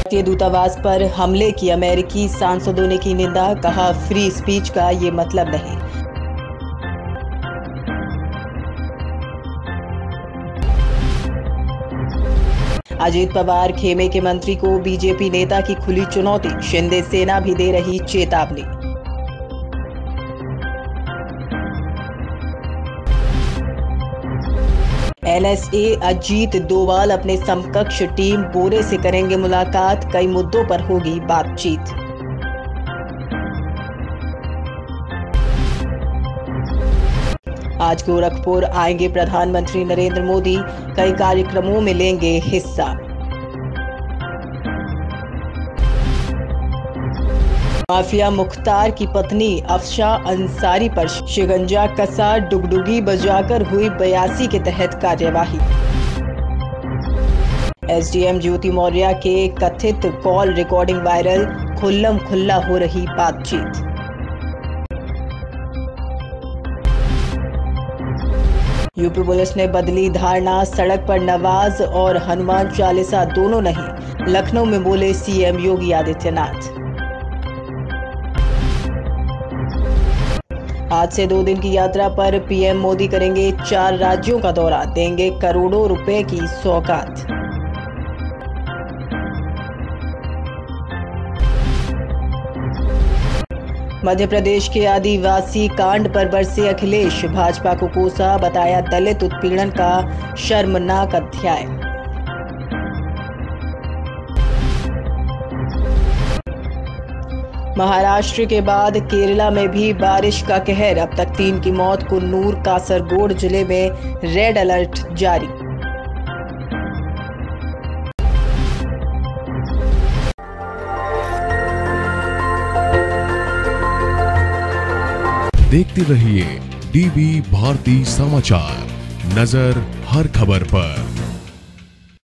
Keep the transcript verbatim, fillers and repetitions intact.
भारतीय दूतावास पर हमले की अमेरिकी सांसदों ने की निंदा, कहा फ्री स्पीच का ये मतलब नहीं। अजीत पवार खेमे के मंत्री को बीजेपी नेता की खुली चुनौती, शिंदे सेना भी दे रही चेतावनी। एनएसए अजीत डोवाल अपने समकक्ष टीम बोरे से करेंगे मुलाकात, कई मुद्दों पर होगी बातचीत। आज गोरखपुर आएंगे प्रधानमंत्री नरेंद्र मोदी, कई कार्यक्रमों में लेंगे हिस्सा। माफिया मुख्तार की पत्नी अफशा अंसारी पर शिकंजा कसा, डुगडुगी बजाकर हुई बयासी के तहत कार्यवाही। एसडीएम ज्योति मौर्य के कथित कॉल रिकॉर्डिंग वायरल, खुल्लम खुल्ला हो रही बातचीत। यूपी पुलिस ने बदली धारणा, सड़क पर नवाज और हनुमान चालीसा दोनों नहीं, लखनऊ में बोले सीएम योगी आदित्यनाथ। आज से दो दिन की यात्रा पर पीएम मोदी करेंगे चार राज्यों का दौरा, देंगे करोड़ों रुपए की सौगात। मध्य प्रदेश के आदिवासी कांड पर बरसे अखिलेश, भाजपा को कोसा, बताया दलित उत्पीड़न का शर्मनाक अध्याय। महाराष्ट्र के बाद केरला में भी बारिश का कहर, अब तक तीन की मौत, कुन्नूर कासरगोड जिले में रेड अलर्ट जारी। देखते रहिए डीवी भारती समाचार, नजर हर खबर पर।